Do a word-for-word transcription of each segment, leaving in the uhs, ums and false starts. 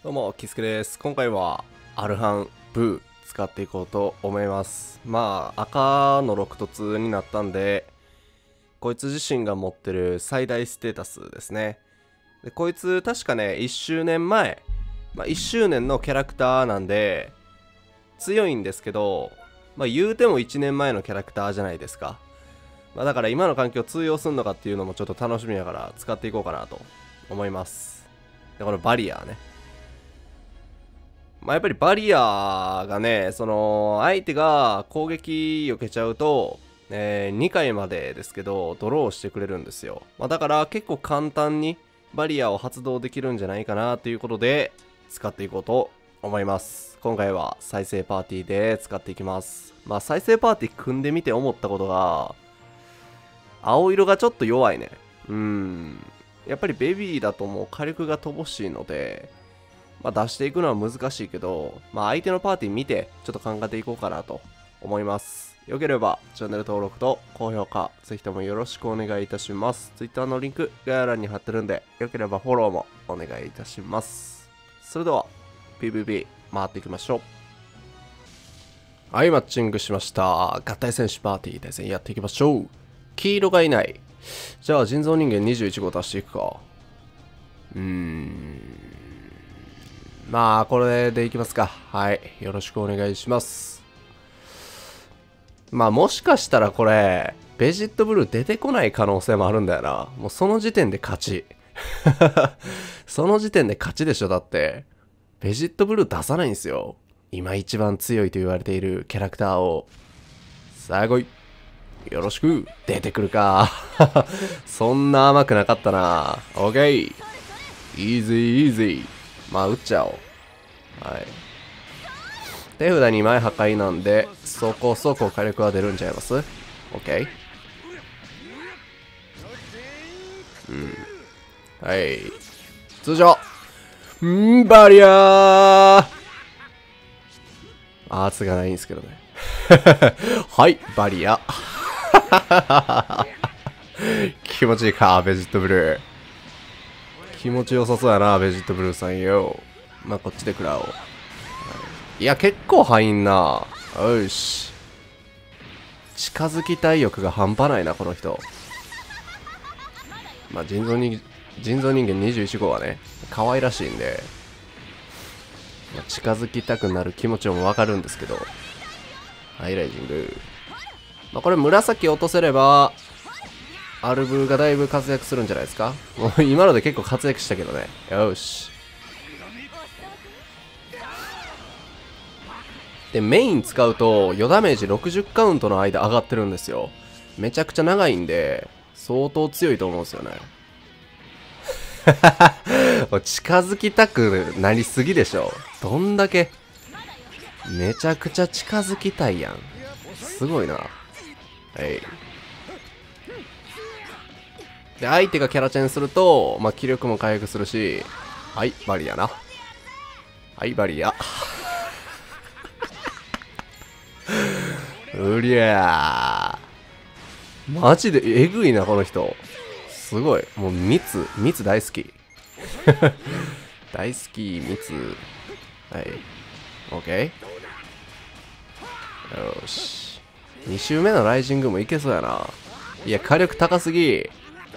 どうも、キスケです。今回は、アルハンブー使っていこうと思います。まあ、赤のろく凸になったんで、こいつ自身が持ってる最大ステータスですね。でこいつ、確かね、いっしゅうねんまえ、まあ、いっしゅうねんのキャラクターなんで、強いんですけど、まあ、言うてもいちねんまえのキャラクターじゃないですか。まあ、だから今の環境通用するのかっていうのもちょっと楽しみながら使っていこうかなと思います。で、このバリアーね。まあ、やっぱりバリアがね、その、相手が攻撃避けちゃうと、えー、にかいまでですけど、ドローしてくれるんですよ。まあ、だから結構簡単にバリアを発動できるんじゃないかなということで、使っていこうと思います。今回は再生パーティーで使っていきます。まあ、再生パーティー組んでみて思ったことが、青色がちょっと弱いね。うーん。やっぱりベビーだともう火力が乏しいので、まあ、出していくのは難しいけど、まあ、相手のパーティー見て、ちょっと考えていこうかなと思います。よければ、チャンネル登録と高評価、ぜひともよろしくお願いいたします。Twitter のリンク、概要欄に貼ってるんで、よければフォローもお願いいたします。それでは、ピーブイビー 回っていきましょう。はい、マッチングしました。合体戦士パーティー対戦やっていきましょう。黄色がいない。じゃあ、人造人間にじゅういち号足していくか。うーん。まあ、これでいきますか。はい。よろしくお願いします。まあ、もしかしたらこれ、ベジットブルー出てこない可能性もあるんだよな。もうその時点で勝ち。その時点で勝ちでしょ。だって、ベジットブルー出さないんですよ。今一番強いと言われているキャラクターを。さあ来い。よろしく。出てくるか。そんな甘くなかったな。オーケー。イージーイージー。まあ、打っちゃおう。はい。手札にまい破壊なんで、そこそこ火力は出るんちゃいます？ OK？ うん。はい。通常んー、バリアー圧がないんですけどね。はい、バリア。気持ちいいか、ベジットブルー。気持ちよさそうやな、ベジットブルーさんよ。まあ、こっちで食らおう。はい、いや、結構入んな。よし。近づきたい欲が半端ないな、この人。まあ、人造人、人造人間にじゅういち号はね、可愛らしいんで、まあ、近づきたくなる気持ちもわかるんですけど。はい、ライジング。まあ、これ紫落とせれば、アルブがだいぶ活躍するんじゃないですか。もう今ので結構活躍したけどね。よし。で、メイン使うと、余ダメージろくじゅうカウントの間上がってるんですよ。めちゃくちゃ長いんで、相当強いと思うんですよね。近づきたくなりすぎでしょ。どんだけ。めちゃくちゃ近づきたいやん。すごいな。はい。で、相手がキャラチェンすると、まあ、気力も回復するし、はい、バリアな。はい、バリア。うりゃー。マジでえぐいな、この人。すごい。もう、蜜、蜜大好き。大好き、蜜。はい。オッケー。よし。に周目のライジングもいけそうやな。いや、火力高すぎ。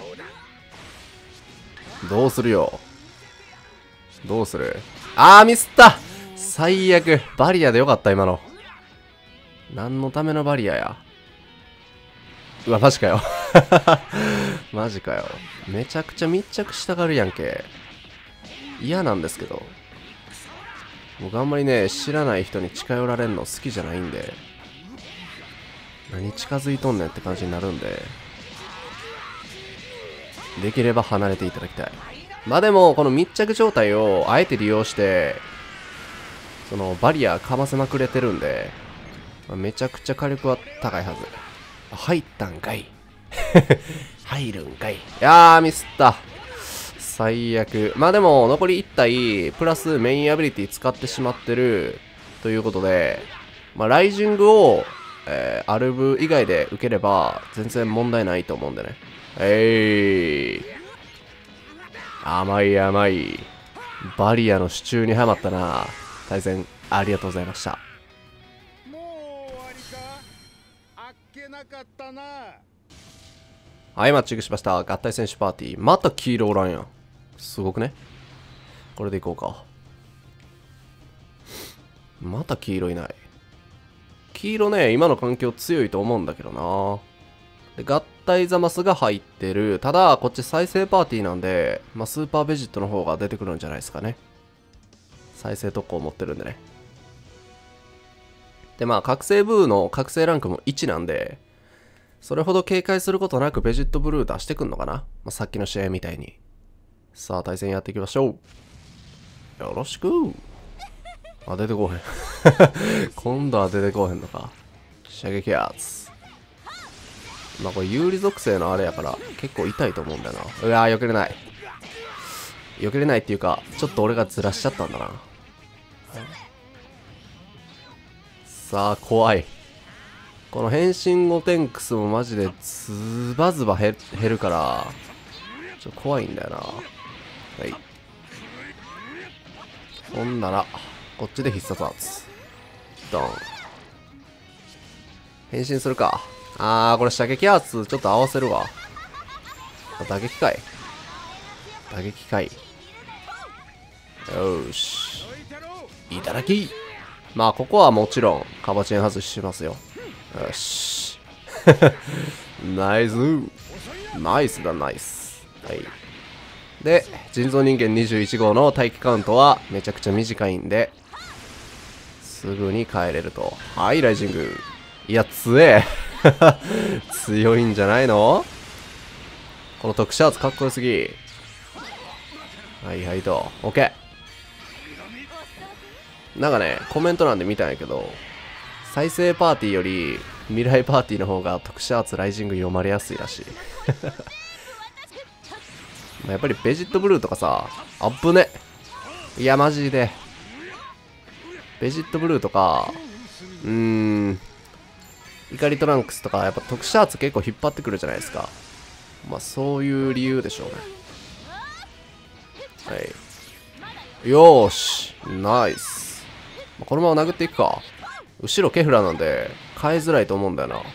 どうするよ。どうする？あー、ミスった！最悪。バリアでよかった、今の。何のためのバリアや。うわ、マジかよ。マジかよ。めちゃくちゃ密着したがるやんけ。嫌なんですけど。僕あんまりね、知らない人に近寄られるの好きじゃないんで。何近づいとんねんって感じになるんで。できれば離れていただきたい。まあでも、この密着状態をあえて利用して、そのバリアかませまくれてるんで、まあ、めちゃくちゃ火力は高いはず。入ったんかい。入るんかい。いやー、ミスった。最悪。まあでも、残りいち体、プラスメインアビリティ使ってしまってる、ということで、まあ、ライジングを、えー、アルブ以外で受ければ、全然問題ないと思うんでね。えい、甘い甘い。 バリアの手中にはまったな。対戦ありがとうございました。 もう終わりか。あっけなかったな。 はい、マッチングしました。合体選手パーティー。また黄色おらんやん。すごくね。これでいこうか。また黄色いない。黄色ね、今の環境強いと思うんだけどな。で合体ザマスが入ってる。ただ、こっち再生パーティーなんで、まあ、スーパーベジットの方が出てくるんじゃないですかね。再生特攻を持ってるんでね。で、まあ、覚醒ブーの覚醒ランクもいちなんで、それほど警戒することなくベジットブルー出してくんのかな、まあ、さっきの試合みたいに。さあ、対戦やっていきましょう。よろしく。あ、出てこうへん。今度は出てこうへんのか。射撃圧。まあこれ有利属性のあれやから結構痛いと思うんだよな。うわー、避けれない。避けれないっていうか、ちょっと俺がずらしちゃったんだな。さあ、怖い。この変身ゴテンクスもマジでズバズバ減るから、ちょっと怖いんだよな。はい。ほんなら、こっちで必殺圧。ドン。変身するか。あー、これ射撃圧ちょっと合わせるわ。打撃かい。打撃かい。よーし。いただき。まあ、ここはもちろん、カバチェン外ししますよ。よし。ナイス。ナイスだ、ナイス。はい。で、人造人間にじゅういち号の待機カウントはめちゃくちゃ短いんで、すぐに帰れると。はい、ライジング。いや、強え。強いんじゃないの？この特殊圧かっこよすぎ。はいはいと。OK。なんかね、コメント欄で見たんやけど、再生パーティーより未来パーティーの方が特殊圧ライジング読まれやすいらしい。やっぱりベジットブルーとかさ、あっぶね。いや、マジで。ベジットブルーとか、うーん、怒りトランクスとか、やっぱ特殊圧結構引っ張ってくるじゃないですか。まあ、そういう理由でしょうね。はい。よーし。ナイス。このまま殴っていくか。後ろケフラなんで、変えづらいと思うんだよな。はい。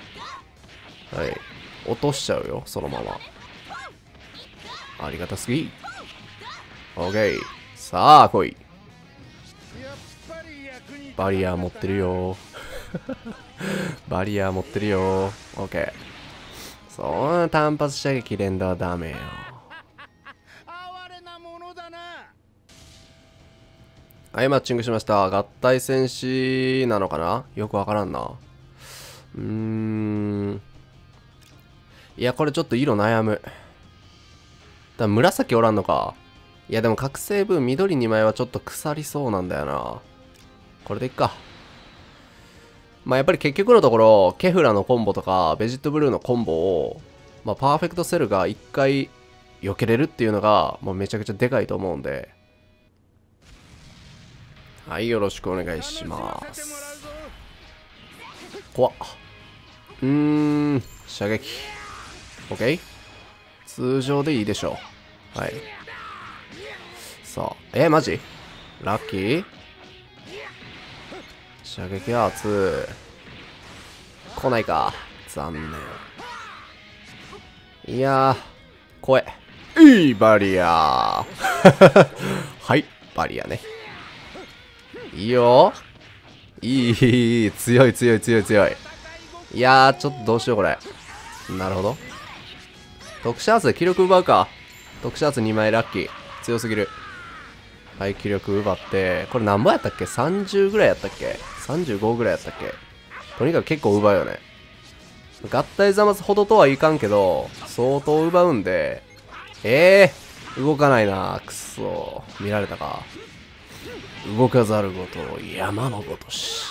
落としちゃうよ、そのまま。ありがたすぎ。オッケー。さあ、来い。バリア持ってるよ。バリア持ってるよ。オッケー。そんな単発射撃連打はダメよ。はい、マッチングしました。合体戦士なのかな、よくわからんな。うーん。いや、これちょっと色悩む。だ紫おらんのか。いや、でも覚醒分緑にまいはちょっと腐りそうなんだよな。これでいっか。まあやっぱり結局のところ、ケフラのコンボとか、ベジットブルーのコンボを、まあパーフェクトセルがいっかい避けれるっていうのが、もうめちゃくちゃでかいと思うんで。はい、よろしくお願いします。怖っ。うーん、射撃。OK？ 通常でいいでしょう。はい。さあ、えー、マジ？ラッキー？射撃圧。来ないか。残念。いやー、怖え。いいバリアー。はい、バリアね。いいよ。いい、強い強い強い強い。いやー、ちょっとどうしようこれ。なるほど。特殊圧で気力奪うか。特殊圧にまいラッキー。強すぎる。はい、気力奪って。これ何ぼやったっけ ?さんじゅう ぐらいやったっけ ?さんじゅうご ぐらいやったっけ。とにかく結構奪うよね。合体ザマスほどとはいかんけど、相当奪うんで。ええー、動かないな。くそ。見られたか。動かざるごと山のごとし。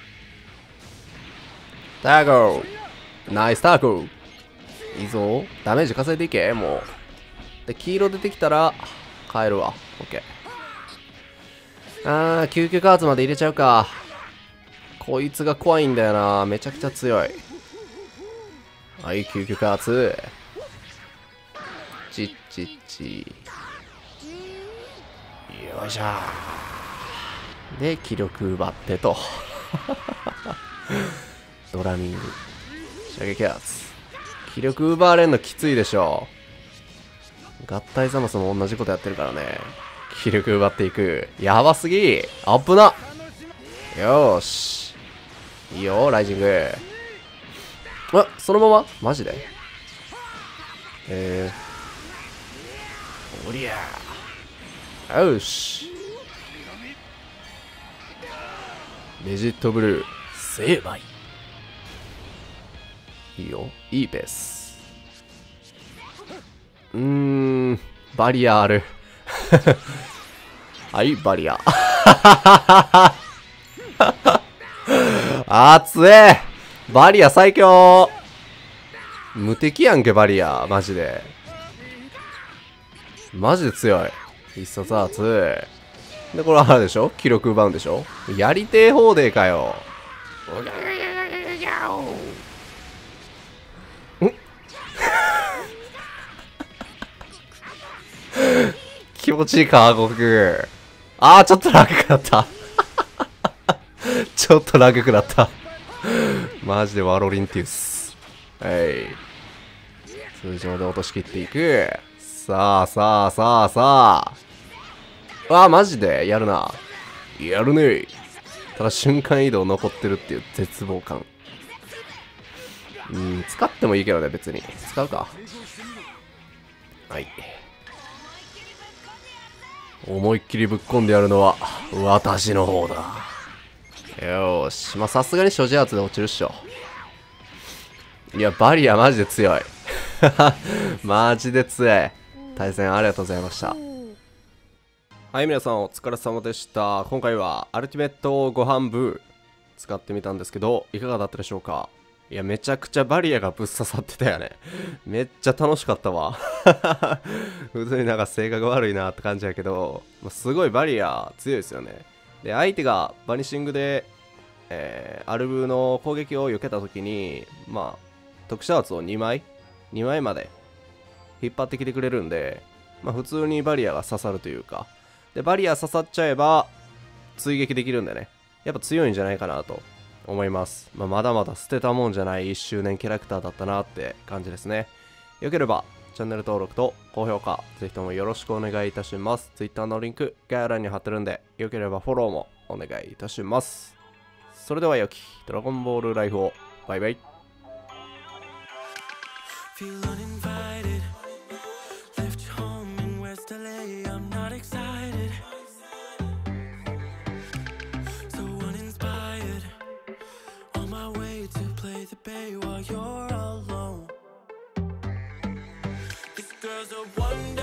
タコナイスタコいいぞ。ダメージ稼いでいけ、もう。で、黄色出てきたら、変えるわ。オッケー。あー、救急カーツまで入れちゃうか。こいつが怖いんだよな。めちゃくちゃ強い。はい、救急カーツ。チッチッチ。 よいしょ。で気力奪ってとドラミング射撃圧。気力奪われんのきついでしょ。合体ザマスも同じことやってるからね。気力奪っていく。やばすぎ。あっぶな。よーし、いいよライジング。あ、そのままマジで。えー、おりゃー。よし、レジットブルー成敗。いいよ、いいペース。うーん、バリアあるはいバリアあーつえ。バリア最強。無敵やんけバリア。マジでマジで強い。必殺アーツで、これはあれでしょ、記録奪うんでしょ。やりてえ放題かよ。ん気持ちいいか悟空。あーちょっとラグくなったちょっとラグくなったマジでワロリンティウス。はい、通常で落としきっていく。さあさあさあさあ。わあマジでやるな。やるね。ただ瞬間移動残ってるっていう絶望感。うん、使ってもいいけどね、別に使うか。はい、思いっきりぶっこんでやるのは私の方だ。よーし、まあさすがに所持圧で落ちるっしょ。いやバリアマジで強いマジで強い。対戦ありがとうございました。はい、皆さんお疲れ様でした。今回はアルティメットご飯部使ってみたんですけど、いかがだったでしょうか。いやめちゃくちゃバリアがぶっ刺さってたよね。めっちゃ楽しかったわ普通になんか性格悪いなって感じやけど、まあ、すごいバリア強いですよね。で相手がバニシングで、えー、アルブの攻撃を避けた時に、まあ特殊圧をにまいにまいまで引っ張ってきてくれるんで、まあ普通にバリアが刺さるというか、でバリア刺さっちゃえば追撃できるんでね、やっぱ強いんじゃないかなと思います。まあ、まだまだ捨てたもんじゃないいっしゅうねんキャラクターだったなって感じですね。よければチャンネル登録と高評価ぜひともよろしくお願いいたします。 Twitter のリンク概要欄に貼ってるんで、よければフォローもお願いいたします。それでは良きドラゴンボールライフを。バイバイ。Feel uninvited, left you home in West L A, I'm not excited, so uninspired, on my way to play the bay while you're alone. This girl's a wonder.